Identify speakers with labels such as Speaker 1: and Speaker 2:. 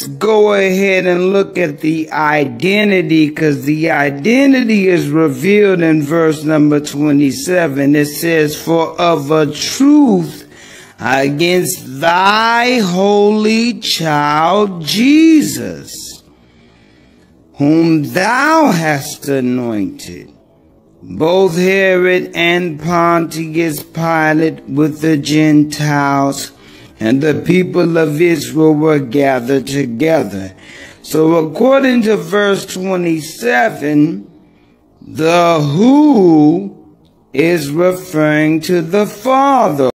Speaker 1: let's go ahead and look at the identity, because the identity is revealed in verse number 27. It says, "For of a truth against thy holy child Jesus, whom thou hast anointed, both Herod and Pontius Pilate with the Gentiles and the people of Israel were gathered together." So according to verse 27, the who is referring to the Father.